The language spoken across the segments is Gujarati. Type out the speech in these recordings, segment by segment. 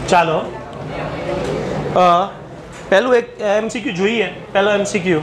ચાલો પહેલું એક એમસીક્યુ જોઈએ. પહેલો એમસીક્યુ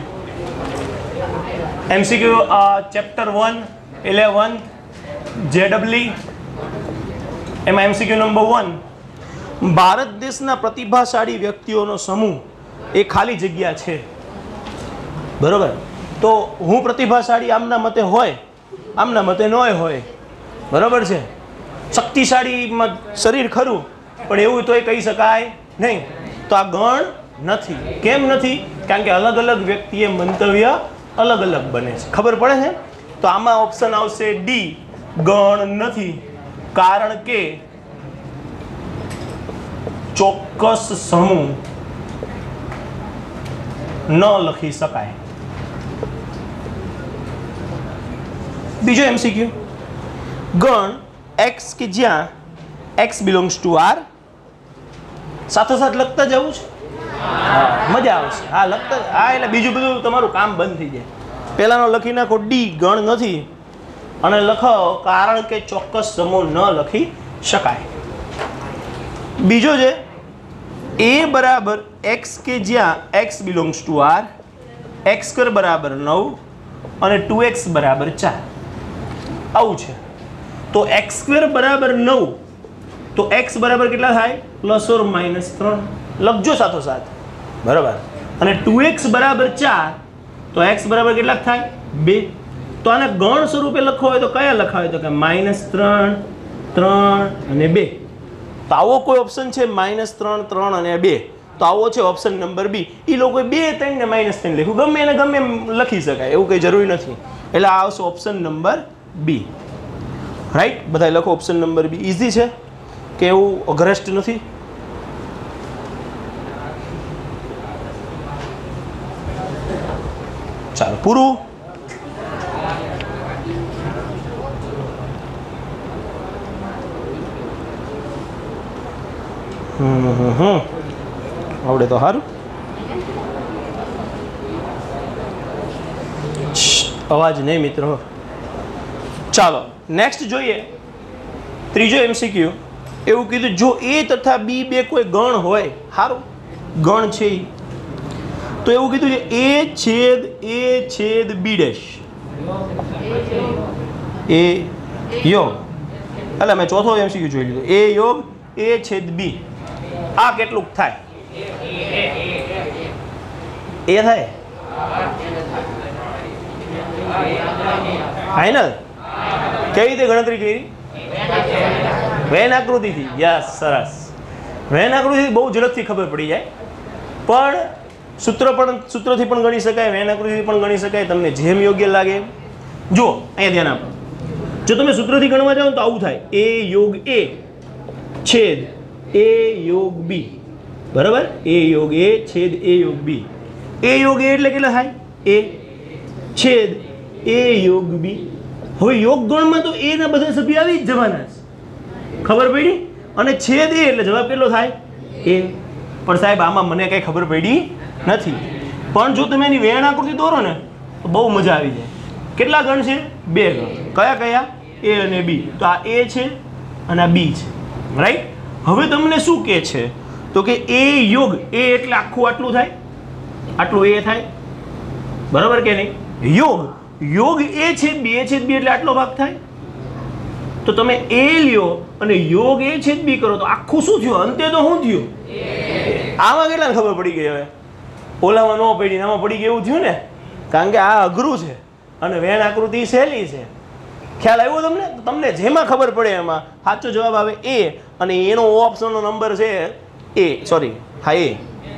ચેપ્ટર 1 JEE એમાં એમસીક્યુ નંબર 1, ભારત દેશના પ્રતિભાશાળી વ્યક્તિઓનો સમૂહ એ ખાલી જગ્યા છે. બરોબર? તો હું પ્રતિભાશાળી આમના મતે હોય, આમના મતે ન હોય. બરાબર છે? શક્તિશાળી શરીર ખરું, પણ એવું તો કહી શકાય નહીં. તો આ ગણ નથી. કેમ નથી? કારણ કે અલગ અલગ વ્યક્તિએ મંતવ્ય અલગ અલગ બને છે. ખબર પડે છે? તો આમાં ઓપ્શન આવશે ડી, ગણ નથી. કારણ કે ચોક્કસ સમૂહ ન લખી શકાય. બીજો એમસીક્યુ, ગણ એક્સ કે જ્યાં એક્સ બિલોંગ્સ ટુ આર, સાથોસાથ લખતા જવું છે. મજા આવશે. હા, લખતા. હા, એટલે બીજું બધું તમારું કામ બંધ થઈ જાય. પહેલાનો લખી નાખો ડી, ગણ નથી, અને લખો કારણ કે ચોક્કસ સમૂહ ન લખી શકાય. બીજો છે એ બરાબર એક્સ કે જ્યાં x belongs to R, x square બરાબર 9 અને 2x બરાબર 4. આવું છે. તો એક્સ સ્ક્વેર બરાબર 9, તો એક્સ બરાબર કેટલા થાય? ±3 લખજો સાથોસાથ. બરાબર? અને 2x બરાબર 4, તો એક્સ બરાબર કેટલા થાય? 2. તો આને ગણ સ્વરૂપે લખવો હોય તો કયા લખાવે? તો કે -3, 3 અને 2. તો આવો કોઈ ઓપ્શન છે -3, 3 અને 2? તો આવો છે ઓપ્શન નંબર બી. એ લોકોએ 2, 3 ને -3 લખ્યું. ગમે એને ગમે એમ લખી શકાય, એવું કંઈ જરૂરી નથી. એટલે આ આવશે ઓપ્શન નંબર બી. રાઈટ? બધા લખો ઓપ્શન નંબર બી. ઇઝી છે કે એવું અઘરસ્ટ નથી? ચાલો પૂરું. આવડે તો સારું. અવાજ નહીં મિત્રો. ચાલો નેક્સ્ટ જોઈએ. ત્રીજો એમસીક્યુ એવું કીધું, જો એ તથા બી બે કોઈ ગણ હોય, સારું ગણ છે તો એવું કીધું છે A છેદ B ડેશ, એ યોગ. એટલે મેં ચોથો એમસીક્યુ જોઈ લીધો. એ યોગ A છેદ B. આ કેટલું થાય? એ થાય ફાઇનલ. કેવી રીતે ગણતરી કરી? વેન આકૃતિથી. યસ, સરસ. વેન આકૃતિથી બહુ ઝડપથી ખબર પડી જાય. પણ સૂત્રથી પણ ગણી શકાય, વેન આકૃતિથી પણ ગણી શકાય, તમને જેમ યોગ્ય લાગે. જો અહીંયા ધ્યાન આપો. જો તમે સૂત્રથી ગણવા જાઓ તો આવું થાય, A યોગ A છેદ A યોગ B. બરાબર? A યોગ A છેદ A યોગ B. A યોગ A એટલે કેટલા થાય? A છેદ A યોગ B. હવે યોગ ગણમાં તો A ના બધા સભ્ય આવી જ જવાના છે. ખબર પડી? અને છેદ A એટલે જવાબ કેટલો થાય? A. પણ સાહેબ આમાં મને કઈ ખબર પડી નથી. પણ જો તમે એની વેણ આકૃતિ દોરો ને તો બહુ મજા આવી જાય. કેટલા ગણ છે? 2 ગણ. કયા કયા? A અને B. તો આ A છે અને આ B છે. રાઈટ? હવે તમને શું કહે છે? તો કે A યોગ A એટલે આખું આટલું થાય, આટલું A થાય. બરાબર કે નહીં? યોગ A છેદ B, A છેદ B એટલે આટલો ભાગ થાય. તો તમે A લ્યો અને યોગ A છેદ B કરો તો આખું શું થયું? અંતે તો શું થયું? આમાં કેટલાને ખબર પડી ગઈ? હવે ઓલામાં ન પડી, આમાં પડી ગઈ એવું થયું ને. કારણ કે આ અઘરું છે અને વેણ આકૃતિ સહેલી છે. ખ્યાલ આવ્યો તમને? તમને જેમાં ખબર પડે એમાં સાચો જવાબ આવે A, અને એનો ઓપ્શનનો નંબર છે A. સોરી, હા A.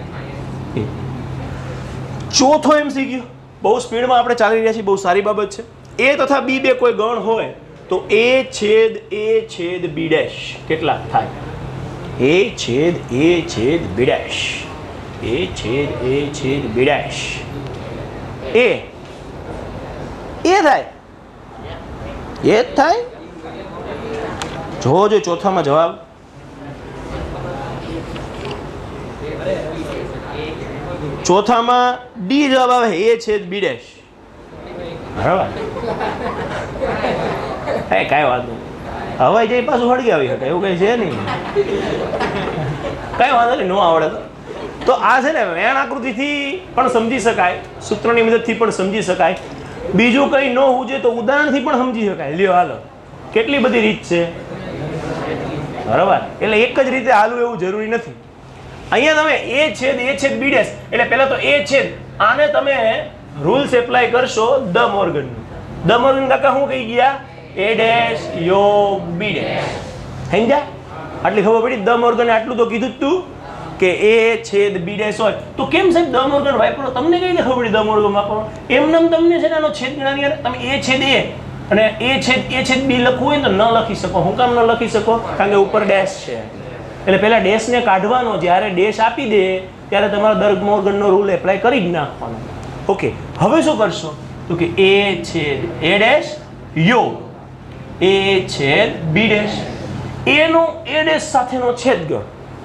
ચોથો એમસીક્યુ બહુ સ્પીડમાં આપણે ચાલી રહ્યા છીએ, બહુ સારી બાબત છે. A તથા B બે કોઈ ગણ હોય તો A છેદ B ડેશ કેટલા થાય? A છેદ B ડેશ, A છેદ B ડેશ. A થાય, એ જ થાય. જોજો ચોથામાં જવાબ. ચોથામાં ડી જવાબ આવે, A છેદ B ડેશ. બરાબર? કાંઈ વાત નહીં. હવાઈ જઈ પાછું સળગાવી શકે એવું કઈ છે નહીં. કઈ વાંધો નહીં, ન આવડે તો આ છે ને વેણ આકૃતિથી પણ સમજી શકાય, સૂત્રની મદદથી પણ સમજી શકાય, બીજું કંઈ ન હોવું જોઈએ તો ઉદાહરણથી પણ સમજી શકાય. લ્યો હાલો, કેટલી બધી રીત છે, બરાબર. એટલે એક જ રીતે હાલવું એવું જરૂરી નથી. અહીંયા તમે એ છેદ બી ડેશ, એટલે પહેલા તો એ છેદ, આને તમે રૂલ્સ એપ્લાય કરશો ધ મોર્ગન. ધ મોર્ગન કાકા શું કહી ગયા? એ ડેશ યોગ બી ડેશ. સમજ્યા? આટલી ખબર પડી. ધ મોર્ગને આટલું તો કીધું જ તું કે એ છેદ બી ડેશ હોય તો કેમ સાહેબ ધ મોર્ગન વાપરો? તમને કઈ રીતે ખબર પડી ધ મોર્ગન વાપરો? એમને તમને છે ને આનો છેદ ગણાવી, તમે એ છેદ એ અને એ છેદ બી લખવું હોય તો ન લખી શકો. હું કામ ન લખી શકો? કારણ કે ઉપર ડેશ છે. એટલે પહેલા ડેશને કાઢવાનો, જ્યારે ડેશ આપી દે ત્યારે તમારો ધ મોર્ગનનો રૂલ એપ્લાય કરી જ નાખવાનો. ઓકે, હવે શું કરશો તો કે એ છેદ એ ડેશ યોગ એ છેદ બી ડેશ, એનો એ ડેશ સાથેનો છેદ ગણ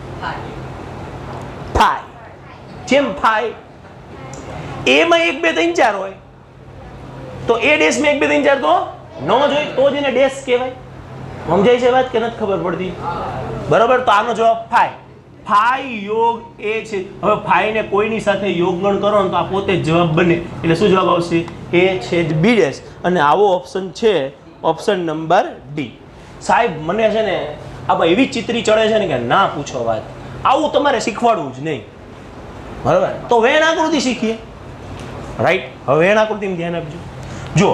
ફાઈ. જેમ ફાઈ એમાં 1 2 3 4 હોય તો એ ડેશ માં 1 2 3 4 તો ન જ હોય, તો જ એને ડેશ કહેવાય. સમજાય છે વાત કે નથી ખબર પડતી? બરાબર. તો આનો જવાબ ફાઈ. ફાઈ યોગ એ છે. હવે ફાઈ ને કોઈની સાથે યોગગણ કરો ને તો આ પોતે જ જવાબ બને. એટલે શું જવાબ આવશે? એ છેદ બી ડેશ. અને આવો ઓપ્શન છે ઓપ્શન નંબર ડી. સાહેબ મને છે ને આમાં એવી ચિત્રી ચડે છે ને કે ના પૂછો વાત. આવું તમારે શીખવાડવું જ નહીં, બરાબર. તો વેણ આકૃતિ શીખીએ, રાઈટ. હવે વેણ આકૃતિમાં ધ્યાન આપજો. જો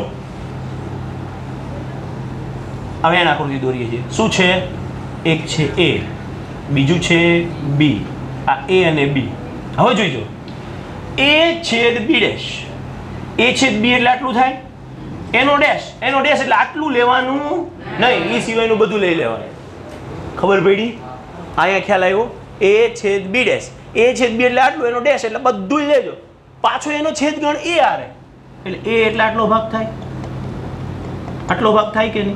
આ વેણ આકૃતિ દોરીએ છીએ. શું છે? એક છે એ, બીજું છે બી. આ એ અને બી. હવે જોઈજો, એ છેદ બી ડેશ, એ છેદ બી એટલે આટલું થાય, એનો ડેશ એટલે આટલું લેવાનું નહીં, એ સિવાયનું બધું લઈ લેવાનું. ખબર પડી? અહીંયા ખ્યાલ આવ્યો? એ છેદ બી ડેશ, એ છેદ બી એટલે આટલું, એનો ડેશ એટલે બધું લેજો. પાછો એનો છેદ ગણ એ આરે, એટલે એ એટલે આટલો ભાગ થાય. આટલો ભાગ થાય કે નહીં?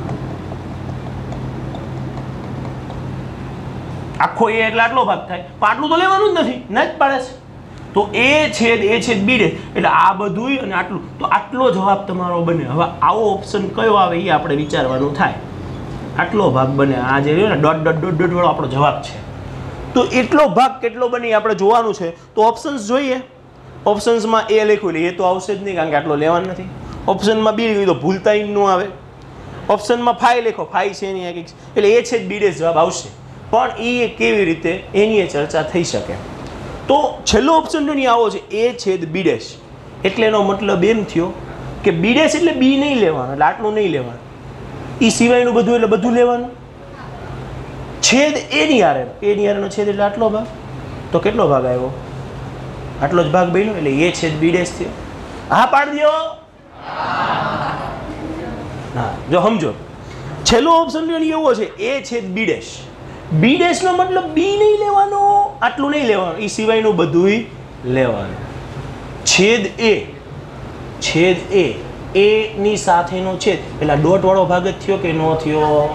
આખો એ એટલે આટલો ભાગ થાય. પણ આટલું તો લેવાનું જ નથી, ના જ પાડે છે. તો એ છેદ બી ડેશ એટલે આ બધું અને આટલું, તો આટલો જવાબ તમારો બને. હવે આવો ઓપ્શન કયો આવે એ આપણે વિચારવાનું થાય. આટલો ભાગ બને, આ જે રહ્યો ને ડોટ ડોટ ડોટ ડોટ વાળો આપણો જવાબ છે. તો એટલો ભાગ કેટલો બની આપણે જોવાનું છે. તો ઓપ્શન્સ જોઈએ. ઓપ્શન્સમાં એ લખ્યું એટલે એ તો આવશે જ નહીં, કારણ કે આટલો લેવાનું નથી. ઓપ્શનમાં બી લખ્યું તો ભૂલતા ન આવે. ઓપ્શનમાં ફાઈ લખો, ફાઈ છે એની એટલે એ છે બી ડેશ જવાબ આવશે. પણ એ કેવી રીતે એની ચર્ચા થઈ શકે. તો છેલ્લો ઓપ્શન જો નહીં આવો છે એ છેદ બી ડેશ, એટલે એનો મતલબ એમ થયો કે બી ડેશ એટલે બી નહીં લેવાનું, એટલે આટલું નહીં લેવાનું, એ સિવાયનું બધું એટલે બધું લેવાનું. છેદ એની હારેનો છેદ એટલે આટલો ભાગ, તો કેટલો ભાગ આવ્યો? આટલો જ ભાગ બન્યો, એટલે એ છેદ બી ડેશ થયો. હા પાડી દો. હા, જો સમજો છેલ્લો ઓપ્શન એવો છે એ છેદ બી ડેશ. બી ડેશ નો મતલબ બી નહીં લેવાનો, આટલું નહીં લેવાનું, એ સિવાયનું બધું લેવાનું. છેદ એ ની સાથેનો છેદ એટલે ડોટ વાળો ભાગ જ થયો કે નો થયો?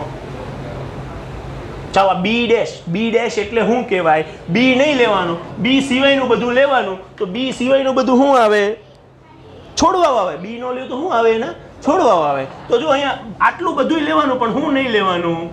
ચાલો બી ડેશ એટલે શું કહેવાય? બી નહીં લેવાનું, બી સિવાયનું બધું લેવાનું. તો બી સિવાયનું બધું શું આવે? છોડવા આવે. બી નો લે તો શું આવે? એના છોડવા આવે. તો જો અહીંયા આટલું બધું લેવાનું, પણ શું નહીં લેવાનું?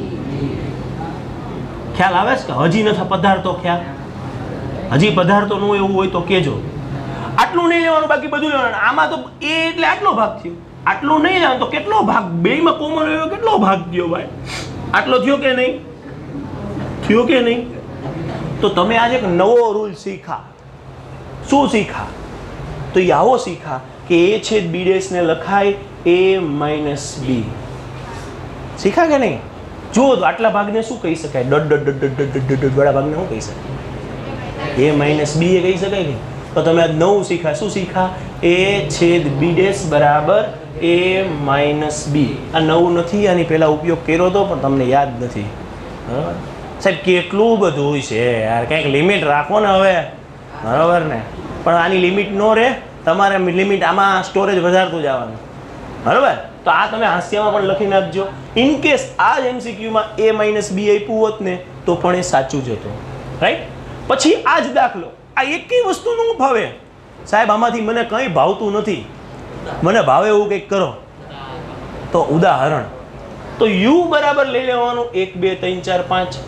ખ્યાલ આવે છે કે હજી નથી પધારતો ખ્યાલ? હજી પધારતો ન એવું હોય તો કેજો. આટલું નહીં લેવાનું, બાકી બધું લેવાનું. આમાં તો એ એટલે આટલો ભાગ થયો, આટલું નહીં લેવાનું તો કેટલો ભાગ? બેમાં કોમન રહ્યો, કેટલો ભાગ થયો ભાઈ? આટલો થયો કે નહીં? થયો કે નહીં? તો તમે આજે એક નવો રૂલ શીખા. શું શીખા? તો એ આવો શીખા કે એ છેદ બી ડેશ ને લખાય a માઇનસ બી. શીખા કે નહીં? જો આટલા ભાગને શું કહી શકાય? Dot dot dot dot dot dot વાળા ભાગને શું કહી શકાય? a માઇનસ બી એ કહી શકાય ને? તો તમે આ નવું શીખા. શું શીખા? a છેદ બી ડેશ બરાબર a માઇનસ બી. આ નવું નથી, આની પહેલા ઉપયોગ કર્યો હતો પણ તમને યાદ નથી. બરાબર સાહેબ? કેટલું બધું છે યાર, કંઈક લિમિટ રાખો ને હવે, બરાબર ને? પણ આની લિમિટ ન રહે, તમારે લિમિટ આમાં સ્ટોરેજ વધારતું જવાનું, બરાબર? તો આ તમે હાસ્યમાં પણ લખી નાખજો. ઇન કેસ આ જ એમસીક્યુમાં a માઇનસ બી આપ્યું હોત ને તો પણ એ સાચું જ હતું, રાઈટ? પછી આ જ દાખલો, આ એકેય વસ્તુનું ભાવે સાહેબ આમાંથી મને કંઈ ભાવતું નથી, મને ભાવે એવું કંઈક કરો. તો ઉદાહરણ તો u બરાબર લઈ લેવાનું 1 2 3 4 5,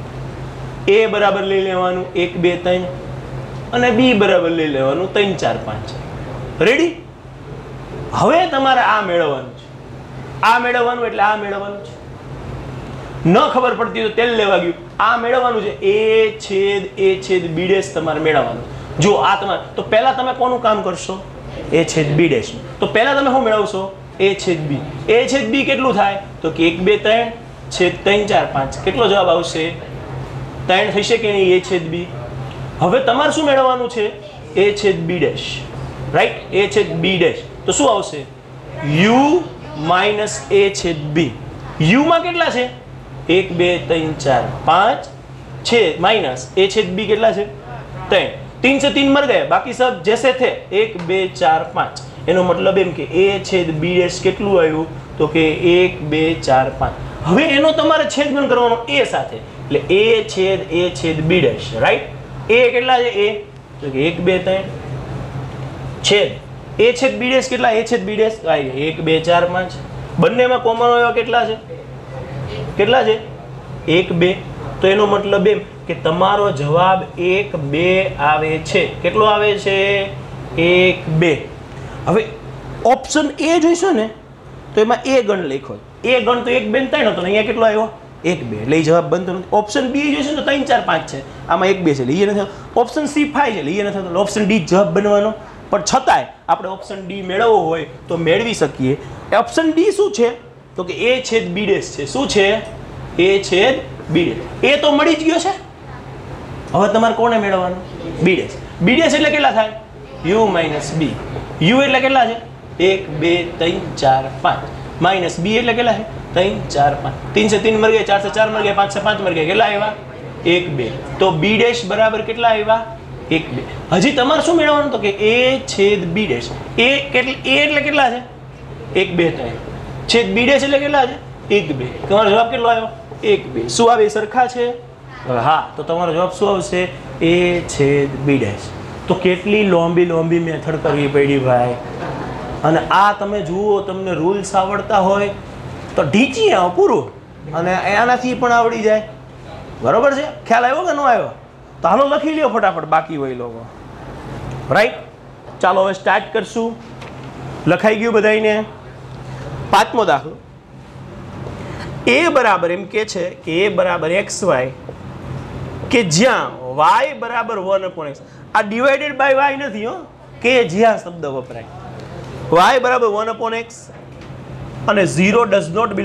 a બરાબર લઈ લેવાનું 1 2 3 અને b બરાબર લઈ લેવાનું 3 4 5. રેડી? હવે તમારે આ મેળવવાનું છે, આ મેળવવાનું એટલે આ મેળવવાનું છે. ન ખબર પડતી તો તેલ લેવા ગયું, આ મેળવવાનું છે a છેદ b ડેશ તમારે મેળવવાનું. જો આ તમારે, તો પહેલા તમે કોનું કામ કરશો? a છેદ b ડેશ. તો પહેલા તમે શું મેળવશો? a છેદ b. a છેદ b કેટલું થાય? તો કે 1 2 3 છેદ 3 4 5. કેટલો જવાબ આવશે? 3 થશે કે નહીં? a છેદ b. હવે તમારે શું મેળવવાનું છે? a છેદ b ડેશ. રાઈટ? a છેદ b ડેશ. તો શું આવશે? u માઇનસ a છેદ b. u માં કેટલા છે? 1 2 3 4 5 છે माइनस a छेद b કેટલા છે? 3. 3 से 3 मर गए, बाकी सब जैसे थे 1 2 4 5. એનો મતલબ એમ કે a છેદ b ડેશ કેટલું આવ્યું? તો કે 1 2 4 5. હવે એનો તમારે છેદગુણ કરવાનો a સાથે, એટલે a છેદ b ડેશ. રાઈટ? a કેટલા છે? a તો કે 1 2 3 છેદ a છેદ b ડેશ કેટલા? a છેદ b ડેશ 1 2 4 5. બંનેમાં કોમન હોય કેટલા છે? કેટલા છે? 1 2. તો એનો મતલબ એમ કે તમારો જવાબ 1 2 આવે છે. કેટલો આવે છે? 1 2. હવે ઓપ્શન એ જોઈશો ને તો એમાં એ ગણ લખ્યો. એ ગણ તો 1 2 3 હતો ને, અહીંયા કેટલો આવ્યો? 1 2. એટલે એ જવાબ બનતો નથી. ઓપ્શન બી જોઈશે ને તો 3 4 5 છે, આમાં 1 2 છે એટલે એ નથી. ઓપ્શન સી 5 છે એટલે એ નથી. ઓપ્શન ડી જવાબ બનવાનો. પણ છતાંય આપણે ઓપ્શન ડી મેળવવો હોય તો મેળવી શકીએ. ઓપ્શન ડી શું છે? તો કે a છેદ b ડેશ છે. શું છે? a છેદ b ડેશ. a તો મળી જ ગયો છે. હવે તમારે કોને મેળવવાનું? b dash. b ડેશ એટલે કેટલા થાય? u minus b. u એટલે કેટલા છે? 1 2 3 4 5 માઇનસ b એટલે કેટલા છે? 3 4 5. 3 से 3 मर गए, 4 से 4 मर गए, 5 से 5 मर गए. કેટલા આવ્યા? 1 2. તો b ડેશ બરાબર કેટલા આવ્યા? 1 2. હજી તમારે શું મેળવવાનું? તો કે a છેદ b ડેશ. a એટલે કેટલા છે? 1 2 3 છેદ b ડેશ એટલે કેટલા છે? 1 2. તમારો જવાબ કેટલો આવ્યો? 1 2. શું આવે? સરખા છે? હા, તો તમારો જવાબ શું આવશે? a છેદ b ડેશ. તો કેટલી લાંબી મેથડ કરવી પડી ભાઈ. અને આ તમે જુઓ, તમને રૂલ્સ આવડતા હોય તો ઢીચી આવો પૂરું, અને એનાથી પણ આવડી જાય. બરોબર છે? ખ્યાલ આવ્યો કે ન આવ્યો? તો હાલો લખી લ્યો ફટાફટ, બાકી હોય લોકો. રાઈટ? ચાલો હવે સ્ટાર્ટ કરશું. લખાઈ ગયું બધાને? પાંચમો દાખલો. a બરાબર એમ કે છે કે a બરાબર xy કે જ્યાં y બરાબર 1/x. આ ડિવાઇડેડ બાય y નથી હો, કે જ્યાં શબ્દ વપરાય. y બરાબર 1/x અને 0 does not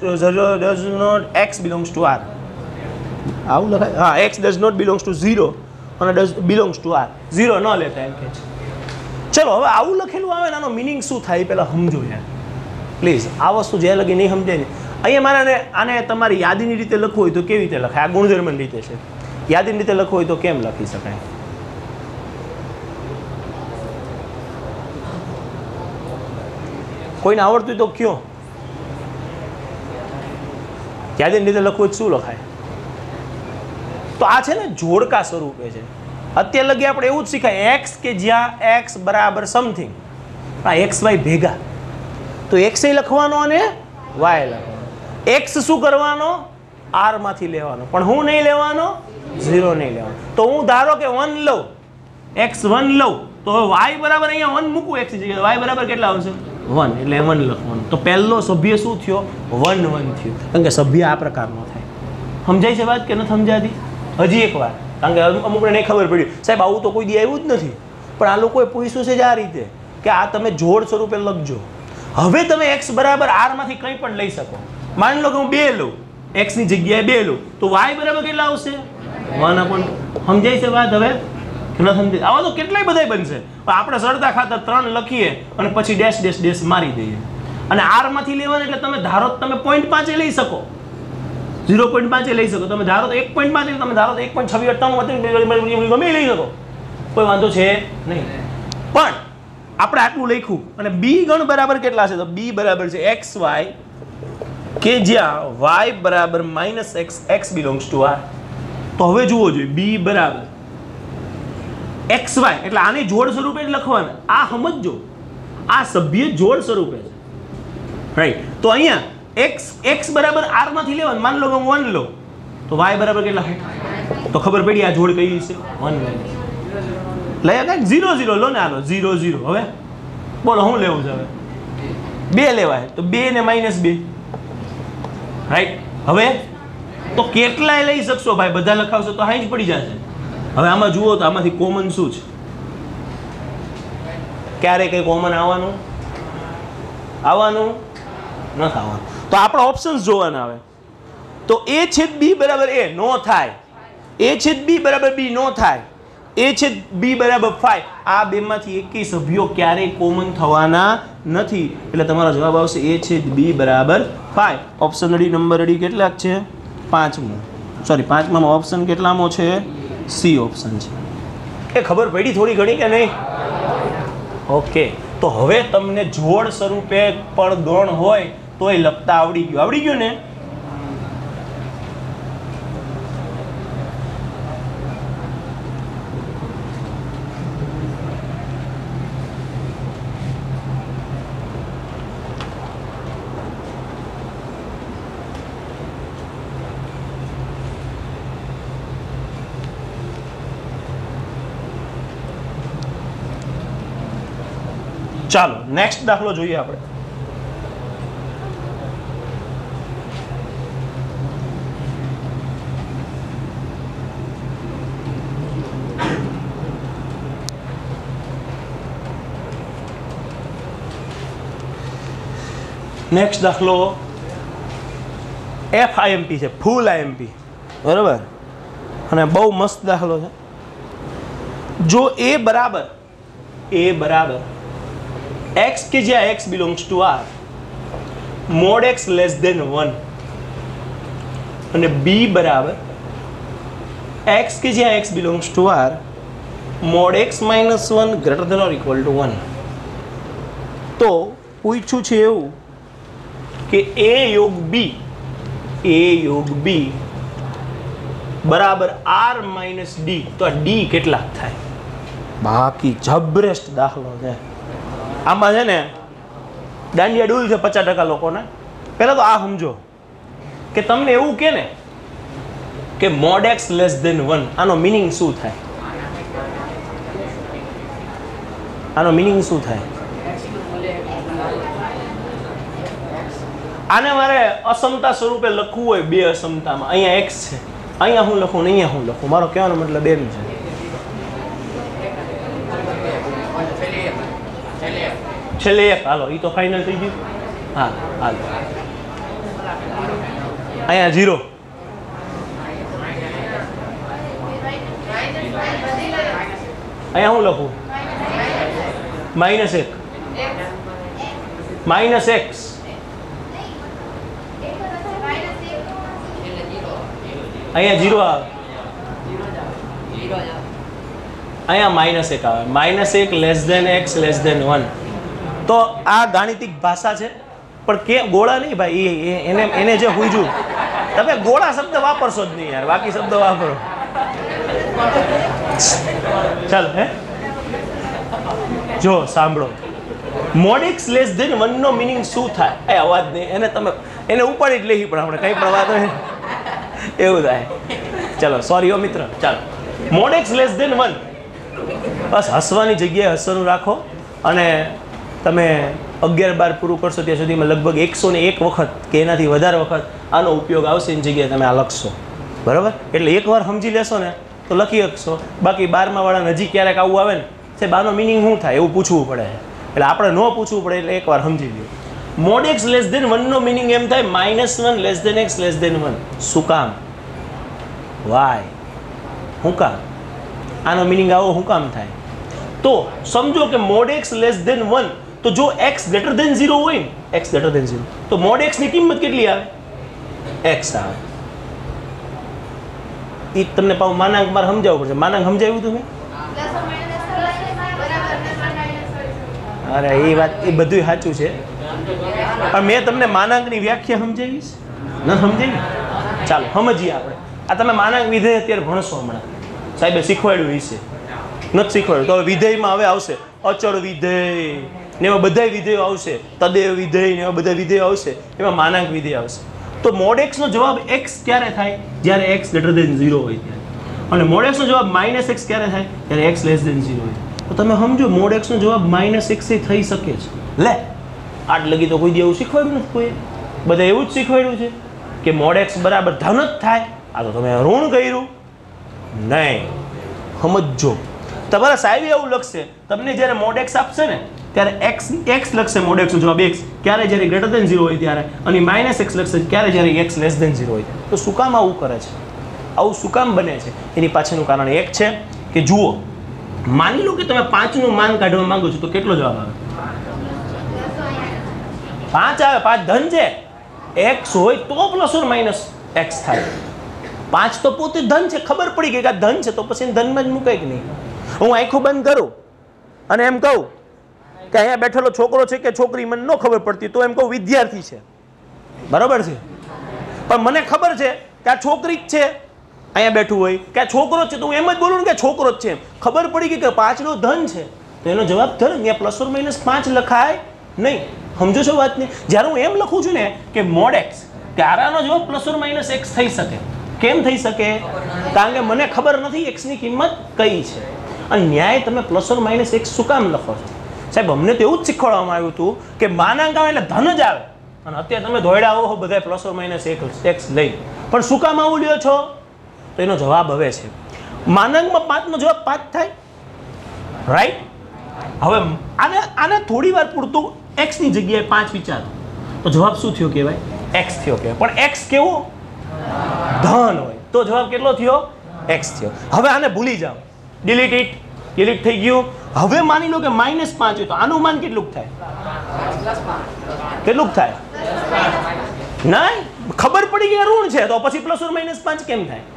x belongs to r. આવું લખાય? હા, x does not belongs to 0 અને ડઝ બિલોંગ્સ ટુ r. 0 ન લેતા એમ કે છે. ચલો હવે આવું લખેલું આવે ને, આનો મિનિંગ શું થાય પહેલા સમજો યાર પ્લીઝ. આ વસ્તુ જ્યાં લગી નહીં સમજાય ને, અહીંયા મારે આને તમારી યાદીની રીતે લખવું હોય તો કેવી રીતે લખાય? આ ગુણધર્મની રીતે છે. યાદીની રીતે લખવું હોય તો કેમ લખી શકાય? કોઈને આવડતું હોય તો કયો. યાદીની રીતે લખવું હોય શું લખાય? તો આ છે ને જોડકા સ્વરૂપે છે. અત્યાર લગી આપણે એવું જ શીખાય x કે જ્યાં x બરાબર સમથિંગ. આ x y ભેગા, તો x એ લખવાનો અને y લખવાનો. x શું કરવાનો? r માંથી લેવાનો, પણ હું નહીં લેવાનો, 0 નહીં લેવાનો. તો હું ધારો કે 1 લઉં, x1 લઉં, તો હવે y બરાબર અહીંયા 1 મૂકું, x ની જગ્યાએ y બરાબર કેટલા આવશે? 1. એટલે 1 લખવાનું. તો પહેલો સભ્ય શું થયો? 1 1 થયો. કારણ કે સભ્ય આ પ્રકારનો થાય. સમજાય છે વાત કે નથી સમજાતી? હજી એક વાર, કારણ કે અમુકને નહીં ખબર પડી, સાહેબ આવું તો કોઈ દી આવ્યું જ નથી, પણ આ લોકોએ પૂછ્યું છે જ આ રીતે કે આ તમે જોડ સ્વરૂપે લખજો. હવે તમે x બરાબર r માંથી કંઈ પણ લઈ શકો. માની લો કે હું 2 લઉં, x ની જગ્યાએ 2 લઉં, તો y બરાબર કેટલા આવશે? 1/2. સમજાય છે વાત હવે? ન સમજાય? આવા તો કેટલાય બધાય બનશે, પણ આપણે સરળતા ખાતર 3 લખીએ અને પછી ડેશ ડેશ ડેશ મારી દઈએ. અને r માંથી લેવાનું એટલે તમે ધારો તમે 0.5 લઈ શકો, 0.5 લઈ શકો. તમે ધારો તો 1.5, તમે ધારો તો 1.96 ગમે લઈ શકો, કોઈ વાંધો છે નહીં. પણ આપણે આટલું લખ્યું અને b ગણ બરાબર કેટલા છે? તો b બરાબર છે xy કે જ્યાં y બરાબર -x, x belongs to r. તો હવે જુઓ જોઈએ, b બરાબર xy એટલે આની જોડ સ્વરૂપે જ લખવાના. આ સમજજો, આ સભ્ય જોડ સ્વરૂપે છે. રાઈટ? તો અહીંયા x બરાબર r માંથી લેવાનું. માન લો કે હું 1 લઉં તો y બરાબર કેટલા થાય? તો ખબર પડી આ જોડ કઈ છે 1 લઈ કાંઈક 0 0 લો ને. હાલો 0 0. હવે બોલો શું લેવું છે? હવે 2 લેવાય તો 2 ને -2 રાઈટ. હવે તો કેટલાય લઈ શકશો ભાઈ? બધા લખાવશો તો હાઈ જ પડી જશે. હવે આમાં જુઓ તો આમાંથી કોમન શું છે? ક્યારે કઈ કોમન આવવાનું નથી આવવાનું. તો આપણા ઓપ્શન્સ જોવાના આવે. તો a છેદ b બરાબર a નો થાય, a છેદ b બરાબર b નો થાય, a છેદ b બરાબર 5. આ બેમાંથી એકેય સભ્યો ક્યારેય કોમન થવાના નથી. એટલે તમારો જવાબ આવશે a છેદ b બરાબર 5. ઓપ્શન રેડી નંબર રેડી કેટલાક છે? 5મો. સોરી 5મામાં ઓપ્શન કેટલામો છે? સી ઓપ્શન છે. એ ખબર પડી થોડી ઘણી કે નહીં? ઓકે. તો હવે તમને જોડ સ્વરૂપે પણ ગણ હોય તો એ લખતા આવડી ગયું ને? ચાલો નેક્સ્ટ દાખલો જોઈએ આપણે. નેક્સ્ટ દાખલો FIMP છે, ફૂલ IMP બરાબર. અને બહુ મસ્ત દાખલો છે. જો a બરાબર x કે જ્યાં x belongs to r mod x less than 1 અને b બરાબર x કે જ્યાં x belongs to r mod x minus 1 greater than or equal to 1. તો પૂછ્યું છે એવું કે a યોગ b બરાબર r minus d. તો આ d કેટલાક થાય? બાકી જબરજસ્ત દાખલો છે. આમાં છે ને દાંડિયા ડૂલ છે 50% લોકોને. પહેલાં તો આ સમજો કે તમને એવું કે ને કે mod x less than 1 આનો મિનિંગ શું થાય? આનો મિનિંગ શું થાય? આને મારે અસમતા સ્વરૂપે લખવું હોય બે અસમતામાં. અહીંયા x છે, અહીંયા હું લખું ને અહીંયા હું લખું. મારો કહેવાનો મતલબ એમ છે. છેલ્લે એક. હાલો એ તો ફાઇનલ થઈ ગયું. હા હાલો અહીંયા 0, અહીંયા હું લખું -1 -x, અહીંયા 0 આવે, અહીંયા -1 આવે. -1 less than x less than 1. તો આ ગાણિતિક ભાષા છે પણ કે ગોળા નહીં ભાઈ. એને જે હુંજું તમે ગોળા શબ્દ વાપરશો જ નહીં યાર, બાકી શબ્દ વાપરો. ચાલ હે જો સાંભળો. mod x લેસ દેન 1 નો મિનિંગ શું થાય? એ અવાજ નહીં, એને ઉપાડી જ લેવી પણ આપણે કંઈ પણ વાત હોય એવું થાય. ચાલો સોરી હો મિત્ર. ચાલો mod x લેસ દેન 1. બસ હસવાની જગ્યાએ હસવાનું રાખો અને તમે 11-12 પૂરું કરશો ત્યાં સુધીમાં લગભગ 101 વખત કે એનાથી વધારે વખત આનો ઉપયોગ આવશે. એની જગ્યાએ તમે આ લખશો બરાબર. એટલે એકવાર સમજી લેશો ને તો લખી શકશો. બાકી 12મા વાળા નજીક ક્યારેક આવું આવે ને સાહેબ આનો મિનિંગ શું થાય એવું પૂછવું પડે. એટલે આપણે ન પૂછવું પડે એટલે એકવાર સમજી લો. mod x લેસ દેન 1 નો મિનિંગ એમ થાય -1 less than x less than 1. શું કામ? વાય. શું કામ આનો મિનિંગ આવો શું કામ થાય? તો સમજો કે mod x લેસ દેન 1 તો જો x ગ્રેટર દેન 0 હોય ને, x ગ્રેટર દેન 0 તો mod x ની કિંમત કેટલી આવે? x આવે. એ તમને પાછું માનાંક મારે સમજાવવું પડશે. માનાંક સમજાવ્યું તમે? અરે એ વાત એ બધું સાચું છે પણ મેં તમને માનાંકની વ્યાખ્યા સમજાવીશ ન સમજાવી? ચાલો સમજીએ આપણે. આ તમે માનાંક વિધેય અત્યારે ભણશો હમણાં, સાહેબે શીખવાડ્યું વિશે નથી શીખવાડ્યું. તો હવે વિધેયમાં હવે આવશે અચળ વિધેય, ને એમાં બધા વિધેયો આવશે, તદેવ વિધેય ને એવા બધા વિધેયો આવશે, એમાં માનાંક વિધેય આવશે. તો મોડ એક્સનો જવાબ x ક્યારે થાય? જ્યારે x > 0 હોય ત્યારે. અને મોડ એક્સનો જવાબ -x ક્યારે થાય? ત્યારે x < 0 હોય. તો તમે સમજો મોડ એક્સનો જવાબ -x એ થઈ શકે છે. લે આટ લગી તો કોઈ દી એવું શીખવાડ્યું નથી કોઈ, બધા એવું જ શીખવાડ્યું છે કે મોડ એક્સ બરાબર ધન જ થાય. આ તો તમે ઋણ કર્યું નહીં. સમજો તમારા સાહેબ એવું લખશે, તમને જ્યારે મોડ એક્સ આપશે ને ત્યારે x લખશે મોડ એક્સનો જવાબ x ક્યારે? જ્યારે < 0 હોય ત્યારે. અને -x લખશે ક્યારે? જ્યારે x < 0 હોય. તો શું કામ આવું કરે છે? આવું શું કામ બને છે? એની પાછળનું કારણ એક છે કે જુઓ, માની લો કે તમે 5નું માન કાઢવા માંગો છો તો કેટલો જવાબ આવે? 5 આવે. 5 ધન છે, x હોય તો ±x થાય. 5 તો પોતે ધન છે, ખબર પડી ગઈ કે આ ધન છે તો પછી ધનમાં જ મુકાય કે નહીં. હું આંખો બંધ કરું અને એમ કહું કે અહીંયા બેઠેલો છોકરો છે કે છોકરી મને ન ખબર પડતી, તો એમ કહું વિદ્યાર્થી છે, બરાબર છે. પણ મને ખબર છે કે આ છોકરી જ છે, અહીંયા બેઠું હોય કે આ છોકરો છે, તો હું એમ જ બોલું ને કે છોકરો જ છે. ખબર પડી ગઈ કે 5નો ધન છે તો એનો જવાબ ધન. ત્યાં ±5 લખાય નહીં. સમજો છો વાતને? જ્યારે હું એમ લખું છું ને કે મોડ એક્સ, ત્યારે આનો જવાબ ±x થઈ શકે. કેમ થઈ શકે? કારણ કે મને ખબર નથી એક્સની કિંમત કઈ છે. અને ન્યાય તમે ±x શું કામ લખો છો? સાહેબ અમને તો એવું જ શીખવાડવામાં આવ્યું હતું કે માનાંક આવે એટલે ધન જ આવે. અને અત્યારે તમે દોડ્યા આવો બધા ±x લઈ. પણ શું કામ આવું લ્યો છો? તો એનો જવાબ હવે છે માનાંકમાં 5નો જવાબ 5 થાય, રાઈટ? હવે આને થોડી વાર પૂરતું x ની જગ્યાએ 5 વિચારો તો જવાબ શું થયો કહેવાય? x થયો કહેવાય. પણ x કેવો? ધન હોય તો જવાબ કેટલો થયો? x થયો. હવે આને ભૂલી જાઓ, ડિલીટ થઈ ગયું. હવે માની લો કે -5 હોય તો આનું માન કેટલું થાય? કેટલું થાય? નહીં, ખબર પડી ગઈ ઋણ છે તો પછી ±5 કેમ થાય?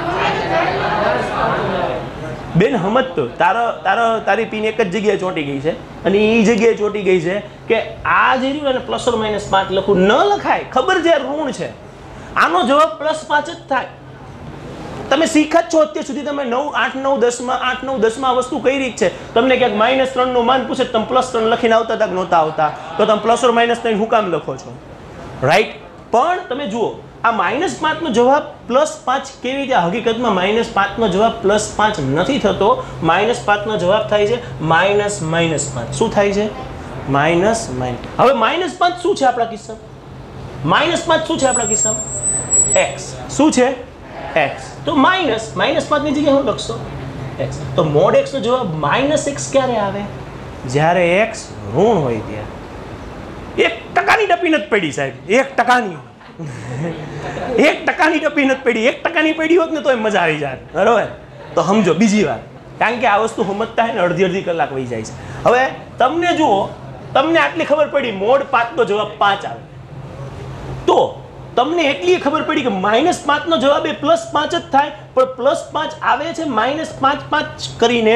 બેન સમજતો, તારી પિન એક જ જગ્યાએ ચોંટી ગઈ છે અને એ જગ્યાએ ચોંટી ગઈ છે કે આ જે રહ્યું ને ±5 લખું ન લખાય. ખબર છે ઋણ છે, આનો જવાબ +5 જ થાય. તમે શીખા જ છો અત્યાર સુધી. તમે 8, 9, 10 માં વસ્તુ કઈ રીત છે. તમને ક્યાંક -3 નું માન પૂછે તમે +3 લખીને આવતા હતા કે નહોતા આવતા? તો તમે ±3 શું કામ લખો છો? રાઈટ? પણ તમે જુઓ આ -5 નો જવાબ +5 કેવી રીતે? હકીકતમાં -5 નો જવાબ +5 નથી થતો. -5 નો જવાબ થાય છે -5. શું થાય છે? માઇનસ. હવે -5 શું છે આપણા કિસ્સામાં? -5 શું છે આપણા કિસ્સામાં? x. શું છે? x. તો -5 ની જગ્યાએ હું લખશો x. તો મોડ x નો જવાબ -x ક્યારે આવે? જ્યારે x ઋણ હોય ત્યારે. 1% ની ટપી નથી પડી સાહેબ, 1%ની. 1% ની ટપી નથી પડી. 1% ની પડી હોત ને તો મજા આવી જાય, બરોબર? તો સમજો બીજી વાર, કારણ કે આ વસ્તુ સમજતા હોય ને અડધી કલાક વહી જાય છે. હવે તમને જુઓ, તમને આટલી ખબર પડી મોડ 5 નો જવાબ 5 આવે, તો તમને એટલી ખબર પડી કે -5 નો જવાબ એ +5 જ થાય. પણ +5 આવે છે -5 કરીને.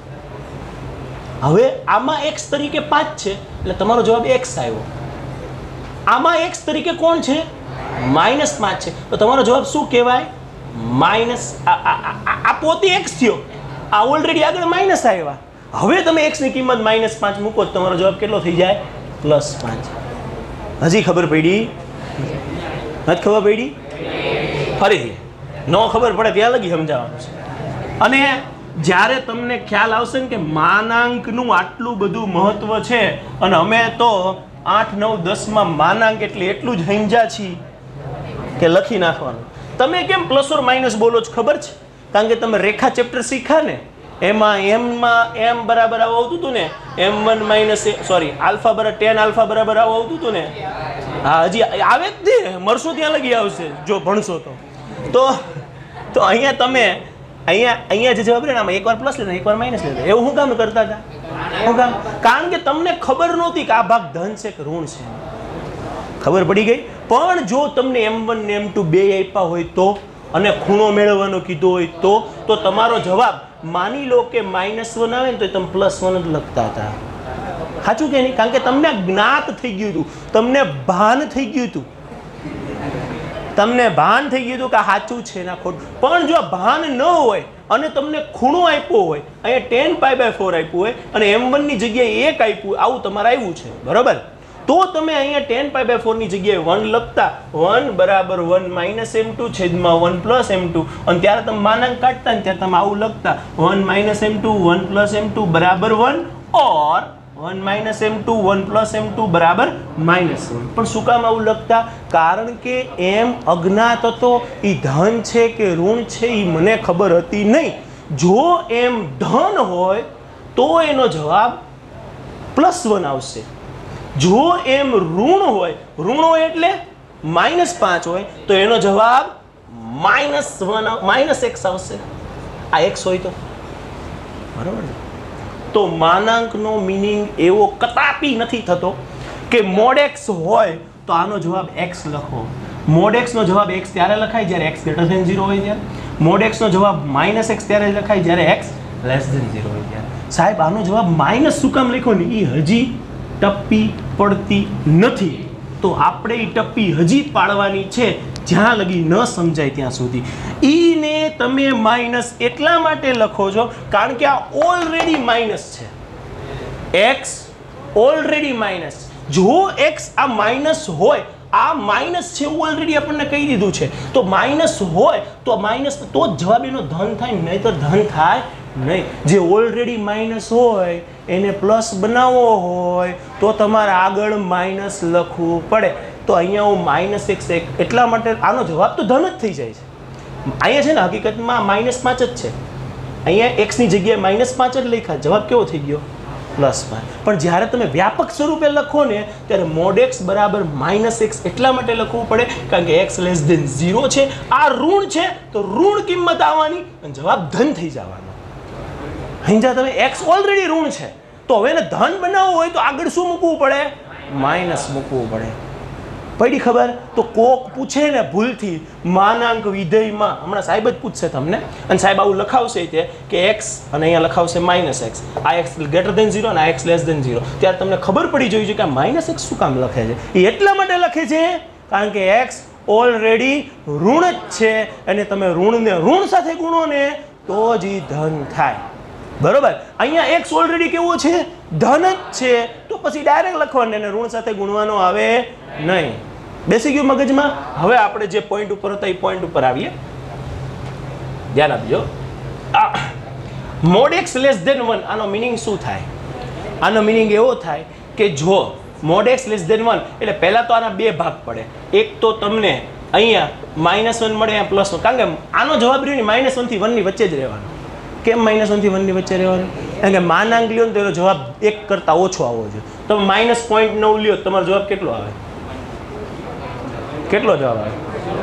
હવે આમાં x તરીકે 5 છે એટલે તમારો જવાબ x આવ્યો. આમાં x તરીકે કોણ છે? -5 છે. તો તમારો જવાબ શું કહેવાય? આ પોતે x થયો, આ ઓલરેડી આગળ માઇનસ આવ્યા. હવે તમે x ની કિંમત -5 મૂકો તો તમારો જવાબ કેટલો થઈ જાય? +5. હજી ખબર પડી? નથી ખબર પડી? ફરીથી ન ખબર પડે ત્યાં લગી સમજાવવાનું છે. અને જ્યારે તમને ખ્યાલ આવશે ને કે માનાંકનું આટલું બધું મહત્વ છે અને અમે તો 8, 9, 10 માં માનાંક એટલે એટલું જ સમજ્યા છીએ કે લખી નાખવાનું. તમે કેમ ± બોલો છો ખબર છે? કારણ કે તમે રેખા ચેપ્ટર શીખ્યા ને, એમાં m બરાબર આવું આવતું હતું ને, m1 - આલ્ફા બરાબર tan આલ્ફા બરાબર આવું આવતું હતું ને. હા, હજી આવે જ ને, મરશો ત્યાં લગી આવશે જો ભણશો તો અહીંયા તમે અહીંયા જે જવાબ રહે ને આમાં એકવાર પ્લસ લેતા એકવાર માઇનસ લેતા. એવું શું કામ કરતા હતા? શું કામ? કારણ કે તમને ખબર નહોતી કે આ ભાગ ધન છે કે ઋણ છે. ખબર પડી ગઈ? પણ જો તમને m1 ને m2 બે આપ્યા હોય તો, અને ખૂણો મેળવવાનો કીધો હોય તો તમારો જવાબ માની લો કે -1 આવે ને તો તમે +1 જ લખતા હતા. સાચું કે નહીં? કારણ કે તમને જ્ઞાત થઈ ગયું હતું, તમને ભાન થઈ ગયું હતું, કે આ સાચું છે ને ખોટું. પણ જો ભાન ન હોય અને તમને ખૂણો આપ્યો હોય, અહીંયા tan π/4 આપ્યું હોય અને m1 ની જગ્યાએ 1 આપ્યું, આવું તમારે આવ્યું છે, બરોબર? તો તમે અહીંયા tan π/4 ની જગ્યાએ 1 લખતા, 1 બરાબર 1 માઇનસ m2 છેદમાં 1 પ્લસ m2, અને ત્યારે તમે માનાંક કાઢતા ને ત્યારે તમે આવું લખતા 1 માઇનસ m2 1 પ્લસ m2 બરાબર 1 ઓર 1 માઇનસ m2 1 પ્લસ m2 બરાબર -1. પણ શું કામ આવું લખતા? કારણ કે m અજ્ઞાત હતો, એ ધન છે કે ઋણ છે એ મને ખબર હતી નહીં. જો m ધન હોય તો એનો જવાબ +1 આવશે. જો એમ ઋણ હોય, ઋણ હોય એટલે -5 હોય તો એનો જવાબ -1 -x આવશે. આ x હોય તો બરાબર ને? તો માનાંકનો મિનિંગ એવો કદાપી નથી થતો કે mod x હોય તો આનો જવાબ x લખો. mod x નો જવાબ x ત્યારે લખાય જ્યારે x > 0 હોય ત્યારે. mod x નો જવાબ -x ત્યારે લખાય જ્યારે x <0 હોય ત્યારે. સાહેબ આનો જવાબ માઇનસ શું કામ લખ્યો ને? એ હજી ટપ્પી પડતી નથી, તો આપણે એ ટપ્પી હજી પાડવાની છે જ્યાં લગી ન સમજાય ત્યાં સુધી. ઈને તમે માઇનસ એટલા માટે લખો છો કારણ કે આ ઓલરેડી માઇનસ છે. x already minus. જો x આ માઇનસ હોય, આ માઇનસ છે ઓલરેડી આપણને કહી દીધું છે, તો માઇનસ હોય તો માઇનસ તો જ જવાબ એનો ધન થાય, નહીં તો ધન થાય નહીં. જે ઓલરેડી માઇનસ હોય એને પ્લસ બનાવવો હોય તો તમારે આગળ માઇનસ લખવું પડે. તો અહીંયા હું -x એટલા માટે આનો જવાબ તો ધન જ થઈ જાય છે. અહીંયા છે ને હકીકતમાં -5 જ છે, અહીંયા x ની જગ્યાએ -5 જ લખ્યા, જવાબ કેવો થઈ ગયો? +5. પણ જ્યારે તમે વ્યાપક સ્વરૂપે લખો ને ત્યારે mod x બરાબર -x એટલા માટે લખવું પડે કારણ કે x < 0 છે, આ ઋણ છે તો ઋણ કિંમત આવવાની અને જવાબ ધન થઈ જવાનો. અહીંયા તમે x ઓલરેડી ઋણ છે તો હવે એને ધન બનાવવું હોય તો આગળ શું મૂકવું પડે? માઇનસ મૂકવું પડે. પડી ખબર? તો કોક પૂછે ને ભૂલથી માનાંક વિધેયમાં, હમણાં સાહેબ જ પૂછશે તમને, અને સાહેબ આવું લખાવશે તે કે x અને અહીંયા લખાવશે -x, આ x > 0 અને આ x < 0, ત્યારે તમને ખબર પડી જોઈએ છે કે આ -x શું કામ લખે છે. એ એટલા માટે લખે છે કારણ કે x ઓલરેડી ઋણ જ છે અને તમે ઋણને ઋણ સાથે ગુણો ને તો જ ધન થાય. બરોબર? અહીંયા x ઓલરેડી કેવો છે? ધન જ છે, તો પછી ડાયરેક્ટ લખવાનું, એને ઋણ સાથે ગુણવાનો આવે નહીં. બેસી ગયું મગજમાં? હવે આપણે જે પોઈન્ટ ઉપર હતા એ પોઈન્ટ ઉપર આવીએ, ધ્યાન આપજો. mod x < 1 આનો મિનિંગ શું થાય? આનો મિનિંગ એવો થાય કે જો mod x < 1 એટલે પહેલા તો આના બે ભાગ પડે. એક તો તમને અહીંયા -1 મળે, અહીંયા +1, કારણ કે આનો જવાબ રહ્યો ને -1 થી 1 ની વચ્ચે જ રહેવાનો. કેમ -1 થી 1 ની વચ્ચે રહેવાનું? કારણ કે માનાંક લ્યો ને તો એનો જવાબ 1 કરતાં ઓછો આવવો જોઈએ. તમે -0.9 લ્યો તમારો જવાબ કેટલો આવે? કેટલો જવાબ આવે?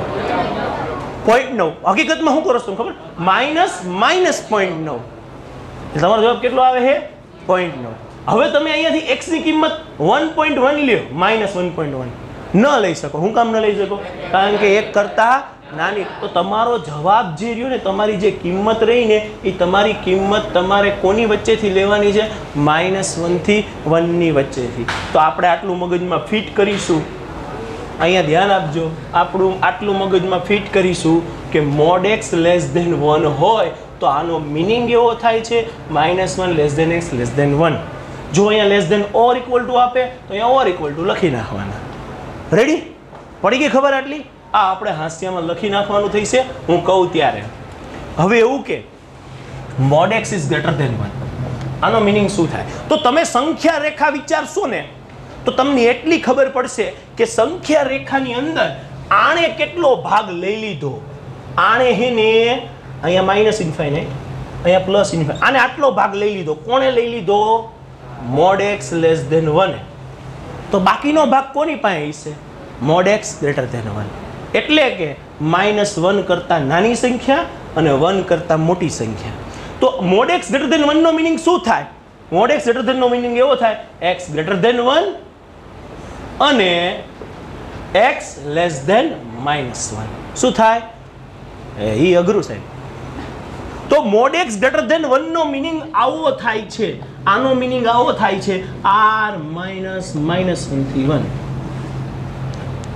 0.9. હકીકતમાં શું કરો છો ખબર? -0.9 તમારો જવાબ કેટલો આવે છે? 0.9. હવે તમે અહીંયાથી x ની કિંમત 1.1 લ્યો, -1.1 ન લઈ શકો. શું કામ ન લઈ શકો? કારણ કે 1 કરતાં નાની. તો તમારો જવાબ જે રહ્યો ને, તમારી જે કિંમત રહી ને, એ તમારી કિંમત તમારે કોની વચ્ચેથી લેવાની છે? -1 થી 1 ની વચ્ચેથી. તો આપણે આટલું મગજમાં ફિટ કરીશું. અહીંયા ધ્યાન આપજો, આપણું આટલું મગજમાં ફિટ કરીશું કે mod x < 1 હોય તો આનો મિનિંગ એવો થાય છે -1 < x < 1. જો અહીંયા <= આપે તો અહીંયા <= લખી નાખવાના. રેડી? પડી ગઈ ખબર આટલી? આ આપણે હાસ્યામાં લખી નાખવાનું થઈ છે હું કહું ત્યારે. હવે એવું કે mod x < 1 આનો મિનિંગ શું થાય? તો તમે સંખ્યા રેખા વિચારશો ને તો તમને એટલી ખબર પડશે કે સંખ્યા રેખાની અંદર આણે કેટલો ભાગ લઈ લીધો. આણે હેને અહીંયા -∞, અહીંયા +∞, આને આટલો ભાગ લઈ લીધો. કોણે લઈ લીધો? mod x < 1. તો બાકીનો ભાગ કોની પાસે હશે? mod x < 1. એટલે કે -1 કરતાં નાની સંખ્યા અને 1 કરતાં મોટી સંખ્યા. તો mod x < 1 નો મિનિંગ શું થાય? mod x < 1 નો મિનિંગ એવો થાય x < 1 અને x < 1. શું થાય? એ અઘરું સાહેબ. તો mod x < 1 નો મિનિંગ આવો થાય છે, આનો મિનિંગ આવો થાય છે r -1 થી 1.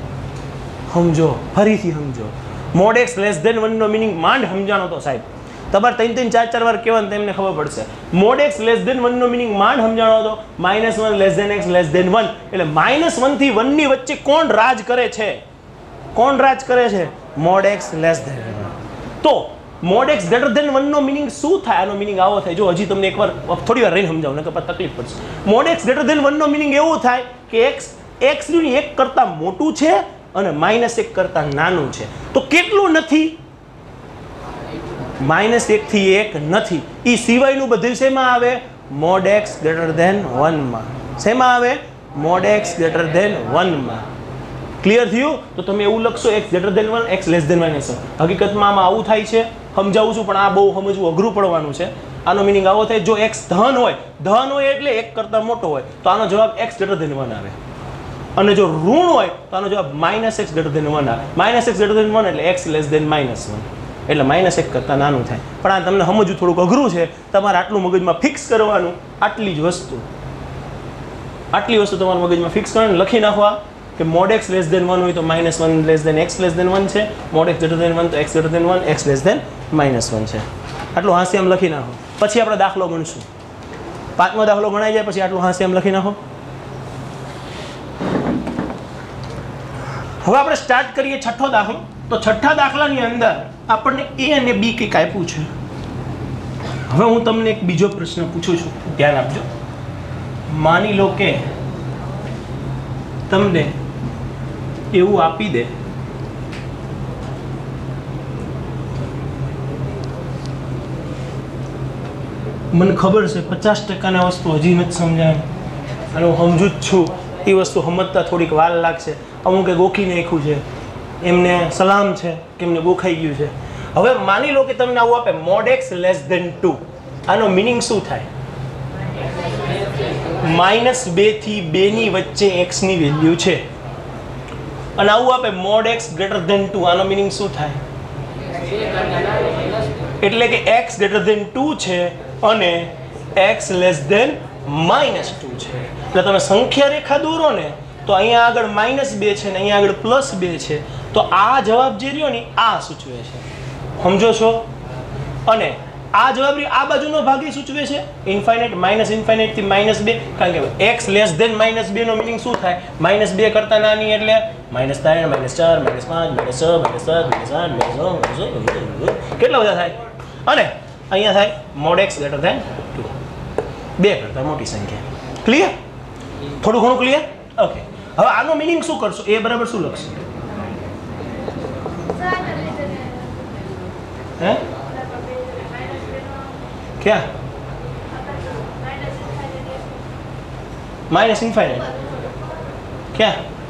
સમજો, ફરીથી સમજો. mod x < 1 નો મિનિંગ માંડ સમજાણો તો સાહેબ. તમારે 3 4 4 વાર કહેવાનું તેમને ખબર પડશે. મોડ x લેસ ધેન 1 નો મિનિંગ માંડ સમજાણો હતો. -1 less than x less than 1 એટલે -1 થી 1 ની વચ્ચે કોણ રાજ કરે છે? કોણ રાજ કરે છે? Mod x less than 1. તો મોડ x ગ્રેટર ધેન 1 નો મિનિંગ શું થાય? આનો મિનિંગ આવો થાય. જો હજી તમને એકવાર થોડી વાર રહીને સમજાવું, નકર પછી તકલીફ પડશે. મોડ x ગ્રેટર ધેન 1 નો મિનિંગ એવું થાય કે x ની 1 કરતાં મોટું છે અને -1 કરતાં નાનું છે. તો કેટલું નથી? -1 થી 1 નથી. એ સિવાયનું બધું શેમાં આવે? મોડ x ગ્રેટર ધેન 1 માં. શેમાં આવે? મોડ x ગ્રેટર ધેન 1 માં. ક્લિયર થયું? તો તમે એવું લખશો x greater than 1 x less than -1. હકીકતમાં આમાં આવું થાય છે, સમજાવું છું, પણ આ બહુ સમજવું અઘરું પડવાનું છે. આનો મિનિંગ આવો થાય, જો x ધન હોય એટલે 1 કરતાં મોટો હોય તો આનો જવાબ x ગ્રેટર ધેન 1 આવે. અને જો ઋણ હોય તો આનો જવાબ -x ગ્રેટર ધેન 1 આવે. -x ગ્રેટર ધેન 1 એટલે x લેસ ધેન -1 એટલે -1 કરતાં નાનું થાય. પણ આ તમને સમજવું થોડુંક અઘરું છે. તમારે આટલું મગજમાં ફિક્સ કરવાનું. આટલી વસ્તુ તમારા મગજમાં ફિક્સ કરવાનું, લખી નાખવા કે મોડ x લેસ ધેન 1 હોય તો -1 less than x less than 1 છે. મોડ x ગ્રેટર ધેન 1 તો x greater than 1 x less than -1 છે. આટલું હાંસિયામ લખી નાખો. પછી આપણે દાખલો ગણશું. 5મો દાખલો ગણાઈ જાય પછી આટલું હાંસિયામ લખી નાખો. હવે આપણે સ્ટાર્ટ કરીએ 6થો દાખલો. તો 6થા દાખલાની અંદર આપણને a અને b કંઈક આપ્યું છે. હવે હું તમને એક બીજો પ્રશ્ન પૂછું છું, ધ્યાન આપજો. માની લો કે તમને એવું આપી દે મને ખબર છે 50% વસ્તુ હજી નથી સમજાય અને હું સમજુ જ છું. એ વસ્તુ સમજતા થોડીક વાર લાગશે. અમુકે ગોખી નાખ્યું છે, એમને સલામ છે કે એમને ગોખાઈ ગયું છે. હવે માની લો કે તમને આવું આપે મોડ x લેસ ધેન 2. આનો મિનિંગ શું થાય? -2 થી 2 ની વચ્ચે x ની વેલ્યુ છે અને આવું આપે મોડ x ગ્રેટર ધેન 2. આનો મિનિંગ શું થાય? એટલે કે x ગ્રેટર ધેન 2 છે અને x લેસ ધેન -2 છે. એટલે તમે સંખ્યા રેખા દોરો ને તો અહીંયા આગળ -2 છે ને અહીંયા આગળ +2 છે. તો આ જવાબ જે રહ્યો ને આ સૂચવે છે. સમજો છો? અને આ જવાબ આ બાજુનો ભાગ એ સૂચવે છે ઇન્ફાઇનાઇટ, -ઇન્ફાઇનાઇટ થી -2. કારણ કે x લેસ ધેન -2 નો મિનિંગ શું થાય? -2 કરતાં નાની એટલે -3 -4 -5 -6 -7 -8 કેટલા બધા થાય? અને અહીંયા થાય મોડ x ગ્રેટર ધેન 2. 2 કરતાં મોટી સંખ્યા. ક્લિયર? થોડું ઘણું ક્લિયર? ઓકે. હવે આનો મિનિંગ શું કરશો? એ બરાબર શું લખશો? હે? क्या? -ઇન્ફાઇનાઇટ क्या?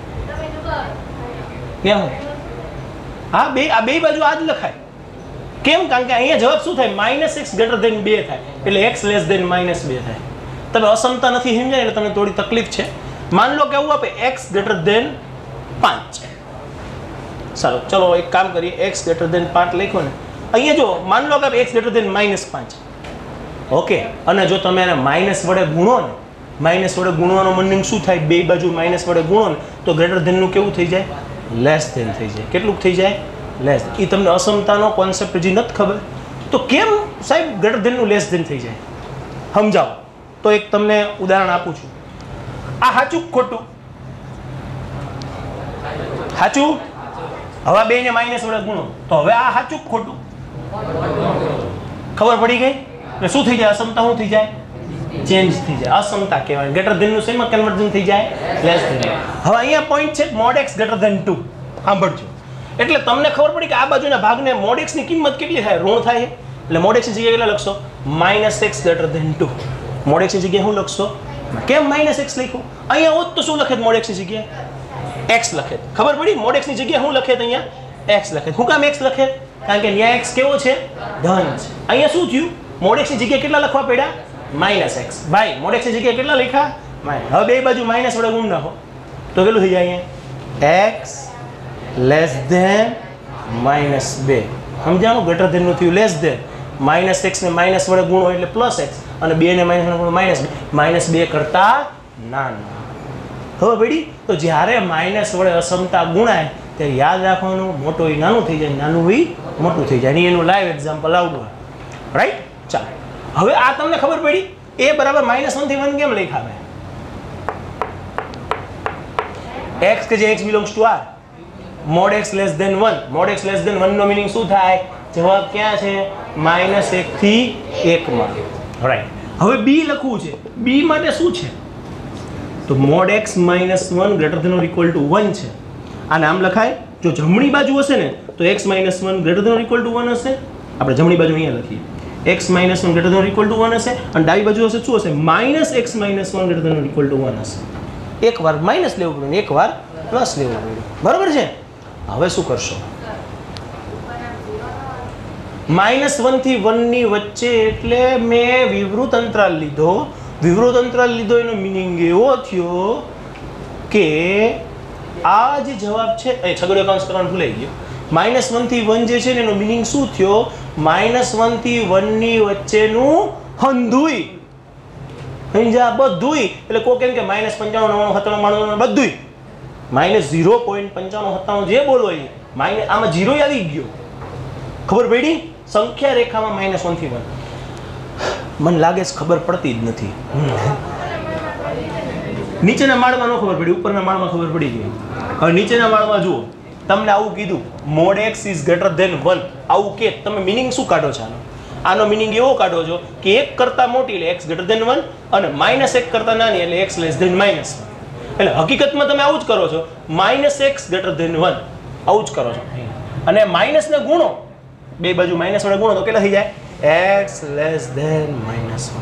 क्या हो? हाँ, આ બે બાજુ આ જ લખાય. કેમ? કારણ કે અહીંયા જવાબ શું થાય? -x ગ્રેટર ધેન 2 થાય એટલે x લેસ ધેન -2 થાય. તમે અસમતા નથી સમજાય એટલે તમને થોડી તકલીફ છે. માન લો કે આવું આપે x ગ્રેટર ધેન 5. સારું, ચલો એક કામ કરીએ. x ગ્રેટર ધેન 5 લખો ને. અહીંયા જો માન લો કે x ગ્રેટર ધેન -5. ઓકે. અને જો તમે એને માઇનસ વડે ગુણો ને, માઇનસ વડે ગુણવાનો મિનિંગ શું થાય? બે બાજુ માઇનસ વડે ગુણો ને તો ગ્રેટર ધેનનું કેવું થઈ જાય? લેસ ધેન થઈ જાય. કેટલું થઈ જાય? લેસ. એ તમને અસમતાનો કોન્સેપ્ટ હજી નથી ખબર તો કેમ સાહેબ ગ્રેટર ધેનનું લેસ ધેન થઈ જાય? સમજાવો. તો એક તમને ઉદાહરણ આપું છું. આ સાચું ખોટું? સાચું. હવે બેને માઇનસ વડે ગુણો તો હવે આ સાચું ખોટું? ખબર પડી ગઈ? એટલે શું થઈ જાય? અસમતા શું થઈ જાય? ચેન્જ થઈ જાય. અસમતા કહેવાય. ગ્રેટર ધેન નું શેમાં કન્વર્ઝન થઈ જાય? Less than. હવે અહીંયા પોઈન્ટ છે મોડ x ગ્રેટર ધેન 2. સાંભળજો. એટલે તમને ખબર પડી કે આ બાજુના ભાગને મોડ x ની કિંમત કેટલી થાય? ઋણ થાય. એટલે મોડ x ની જગ્યાએ કેટલા લખશો? -x greater than 2. Mod x ની જગ્યાએ શું લખશો? કેમ -x લખ્યું? અહીંયા હોત તો શું લખે? મોડ x ની જગ્યાએ x લખે. ખબર પડી? મોડ x ની જગ્યાએ શું લખે? અહીંયા x લખે. શું કામ x લખે? કારણ કે અહીંયા x કેવો છે? ધન છે. અહીંયા શું થયું? મોડ x ની જગ્યાએ કેટલા લખવા પડ્યા? -x. ભાઈ મોડ x ની જગ્યાએ કેટલા લખ્યા? હવે બે બાજુ માઇનસ વડે ગુણ નાખો તો કેટલું થઈ જાય? અહીંયા x લેસ ધેન -2. સમજાણું? ગ્રેટર ધેન નું થયું લેસ ધેન. -x ને માઇનસ વડે ગુણો એટલે +x અને 2 ને માઇનસ વડે ગુણો -2 કરતા નાનું. ખબર પડી? તો જ્યારે માઇનસ વડે અસમતા ગુણાય ત્યારે યાદ રાખવાનું મોટો એ નાનું થઈ જાય, નાનું એ મોટું થઈ જાય. એનું લાઈવ એક્ઝામ્પલ આવડું. રાઈટ. ચાલો હવે આ તમને ખબર પડી a બરાબર -1 થી 1 કેમ લખ્યા મેં? x કે જે x belongs to r mod x less than 1 mod x less than 1 નો મીનિંગ શું થાય? જવાબ ક્યાં છે? -1 થી 1 માં. રાઈટ. હવે b લખવું છે. b માટે શું છે? તો mod x -1 greater than or equal to 1 છે. આ નામ લખાય. જો જમણી બાજુ હશે ને તો x -1 greater than or equal to 1 હશે. આપણે જમણી બાજુ અહીંયા લખીએ x -1 greater than or equal to 1 હશે અને ડાબી બાજુ હશે શું હશે? -x -1 greater than or equal to 1 હશે. એક વાર માઇનસ લેવું પડ્યું, એક વાર પ્લસ લેવું પડ્યું. બરોબર છે? હવે શું કરશો? -1 થી 1 ની વચ્ચે એટલે મેં વિવૃત અંતરાલ લીધો. વિવૃત અંતરાલ લીધો એનો મિનિંગ એવો થયો કે આ જે જવાબ છે એ છગડીયો કૌંસ કરવાનું ભૂલાઈ ગયો. -1 થી 1 જે છે ને એનો મિનિંગ શું થયો? -1 થી 1 ની વચ્ચેનું હંધુય. સમજા? બધુંય. એટલે કોઈ કેમ કે -95 97 98 બધુંય -0.95 જે બોલો એ આમાં 0 આવી ગયો. ખબર પડી? સંખ્યા રેખામાં -1 થી 1. મને લાગે છે ખબર પડતી જ નથી. નીચેના માળમાં ન ખબર પડી, ઉપરના માળમાં ખબર પડી ગઈ. હવે નીચેના માળમાં જુઓ, તમને આવું કીધું mod x is greater than 1. આવું કે તમે મિનિંગ શું કાઢો છો આનો? આનો મિનિંગ એવો કાઢો છો કે 1 કરતા મોટી એટલે x greater than 1 અને -1 કરતા નાની એટલે x less than -1. એટલે હકીકતમાં તમે આવું જ કરો છો. -x greater than 1 આવું જ કરો છો. અને માઇનસ ને ગુણો, બે બાજુ માઇનસ વડે ગુણો તો કેટલા થઈ જાય? x less than -1.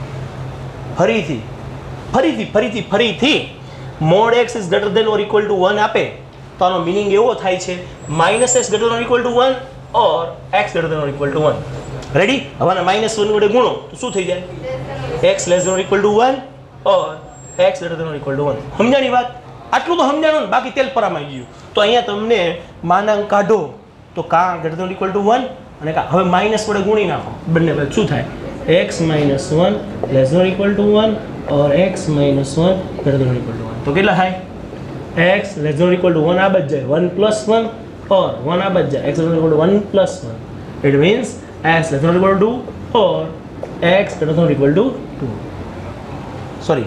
ફરીથી mod x is greater than or equal to 1 આપે તો આનો મિનિંગ એવો થાય છે -x greater than or equal to 1 or x greater than or equal to 1. Ready? હવે આને -1 વડે ગુણો તો શું થઈ જાય? x less than or equal to 1 or x greater than or equal to 1. સમજાણી વાત? આટલું તો સમજાણું ને, બાકી તેલ પરામાં ગયું. તો અહીંયા તમને માનાંક કાઢો તો કા greater than or equal to 1 અને કા હવે માઇનસ વડે ગુણી નાખો બંને બાજુ શું થાય? x -1 less than or equal to 1 or x -1 greater than or equal to 1. તો કેટલા થાય? x less than or equal to 1 આ બાજુ જાય 1 + 1 or 1 આ બાજુ જાય x less than or equal to 1 + 1. It means x less than or equal to 2 or x greater than or equal to 2. Sorry.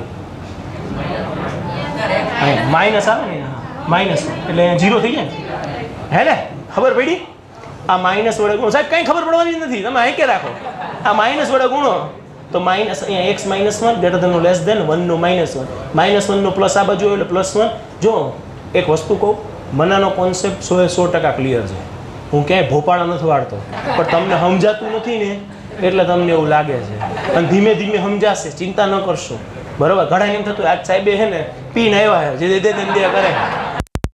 Minus આવે ને, માઇનસ એટલે 0 થઈ જાય હે ને? ખબર પડી? આ માઇનસ વડે ગુણો. સાહેબ કંઈ ખબર પડવાની નથી, તમે અહીં કે રાખો. આ માઇનસ વડે ગુણો તો માઇનસ અહીંયા x -1 greater than less than 1 નો -1 -1 નો પ્લસ આ બાજુ એટલે +1. જો એક વસ્તુ કહું, મનાનો કોન્સેપ્ટ 100% ક્લિયર છે. હું ક્યાંય ભોપાળા નથી વાળતો, પણ તમને સમજાતું નથી ને એટલે તમને એવું લાગે છે. અને ધીમે ધીમે સમજાશે, ચિંતા ન કરશો. બરોબર? ઘણા એમ થતું આજ સાહેબે છે ને પીને આવ્યા છે જે દે કરે